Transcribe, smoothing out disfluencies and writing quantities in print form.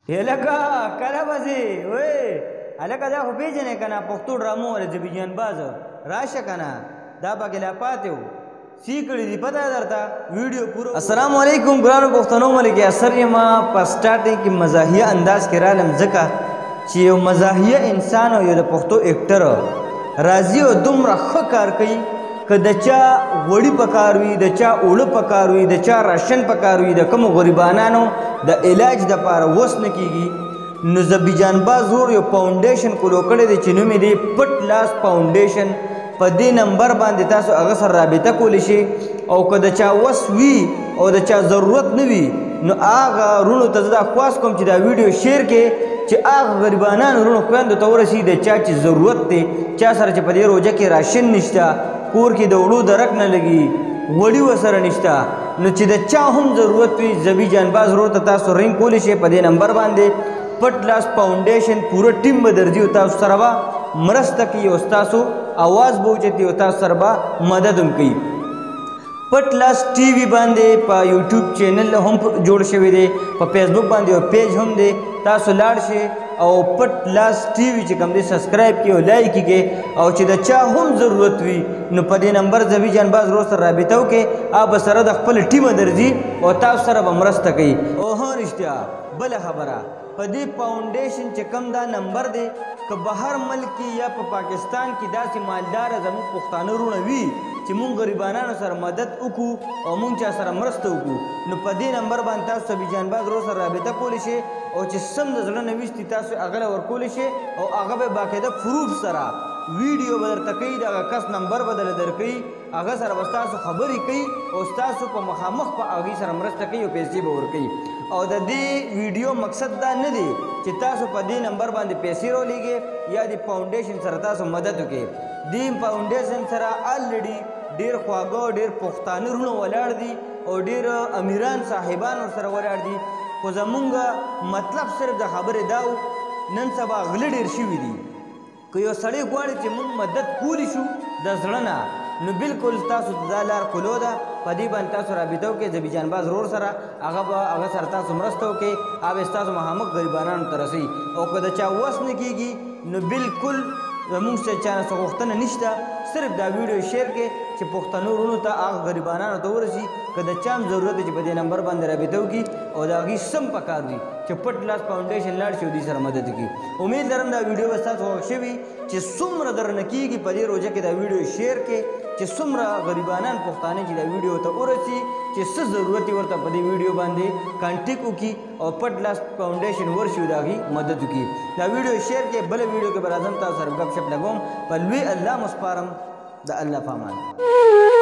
هلکه کله به ځې وی هلکه دا خو پېژنې که نه پښتو ډرامو والا ځبي جان باز راشه که نه دا پکې لا پاتې و سی کړي دي پته درته ویډیو پورو. السلام علیکم ګرانو پښتنو ملک اثر یم په سټارټینګ کې مزاحیه انداز کې رالم ځکه چې یو مزاحیه انسان او یو د پښتو اکټر راځي او دومره ښه کار کوي که د چا غوړي پکار وي د چا اوړه پکار وي د چا راشن پکار وي د کومو غریبانانو د علاج دپاره وس نه کیږي نو ذبی جان باز ور یو فاونډیشن کولو کړی دی چې نوم یې دی پټ لاس فاونډیشن. په دې نمبر باندې تاسو هغه سره رابطه کولی شئ او که د چا وس وي او د چا ضرورت نه وي نو هغه وروڼو ته زه دا خواست کوم چې دا ویډیو شیر کړې چې هغه غریبانانو وروڼو خویندو ته ورسي د چا چې ضرورت دی چا سره چې په دې روژه کې راشن نشته کور کې د وړو درک نه لګي غوړي ورسره نشته نو چې د چا هم ضرورت وي ذبی جان باز ورور ته تاسو رنګ کولی شئ په دې نمبر باندې. پټ لاس فاونډیشن پوره ټیم به درځي او تاسو سره به مرسته کوي او ستاسو आवाज به اوچتي او تاسو سره به مدد هم کوي. پټ لاس ټي وي باندې په یوټیوب چینل هم جوړ شوی دی په فیسبوک باندې یو پیج هم دی تاسو لاړ شئ او پټ لاس ټي وي چې کوم دی سبسکرایب کړئ او لایک یې کړئ او چې د چا هم ضرورت وي نو په دې نمبر ذبی جان باز ورور سره رابطه وکړئ هغه به سره د خپل ټیمه درځي او تاسو سره به مرسته کوي. او ها رښتیا بله خبره په دې فاونډیشن چې کم دا نمبر دی که بهر ملک کې یا په پاکستان کې داسې مالداره زموږ پښتانه وروڼه وي چې مونږ غریبانانو سره مدد وکړو او مونږ چا سره مرسته وکړو نو په دې نمبر باندې تاسو ذبی جان باز ورور سره رابطه کولی شئ او چې سم د زړه نه ویستي تاسو هغه له ورکولی شئ او هغه به باقاعده پروف سره ویډیو به درته کوي د هغه کس نمبر به درله درکوي هغه سره به ستاسو خبرې کوي او ستاسو په مخامخ په هغې سره مرسته کوي او پیسې به ورکوي. او د دې ویډیو مقصد دا نه دی چې تاسو په دې نمبر باندې پیسې راولېږئ یا د فاونډیشن سره تاسو مدد وکړئ. دې فاونډیشن سره الریډي ډېر خواږه ډېر پښتانه وروڼه ولاړ دي او ډېر امیران صاحبان ورسره ولاړ دي خو زمونږ مطلب صرف د خبرې دا و نن سبا غله ډېر شوي دي که یو سړی غواړي چې موږ مدد کولی شو د زړه نه نو بالکل تاسو دا لار کولو ده په دې باندې تاسو رابطه وکړئ ذبی جان باز ورور سره هغه سره تاسو مرسته وکړئ هغه به ستاسو مخامخ غریبانانو ته رسوي او که د چا وس نه کېږي نو بالکل زمونږ څه چا نه څه غوښتنه نشته صرف دا ویډیو شیر کړئ چې پښتنو وروڼو ته هغه غریبانانو ته ورسي که د چا هم ضرورت دی چې په دې نمبر باندې رابطه وکړي او د هغې سم پکار وي چې پټ لاس فاونډیشن لاړ شي او دوی سره مدد وکړي. امید لرم دا ویډیو به ستاسو خوښ شوي چې څومره درنه کېږي په دې روژه کې دا ویډیو شیر کړئ چې څومره غریبانان پښتانه چې دا ویډیو ته ورسي چې څه ضرورت یې ورته په دې ویډیو باندې کانټیکټ وکړي او پټ لاس فاونډیشن ورشي او د هغې مدد وکړي. دا ویډیو شیر کړئ بله ویډیو کې به راځم تاسو سره ګپ شپ لګوم په لوی الله مو سپارم د الله په امان.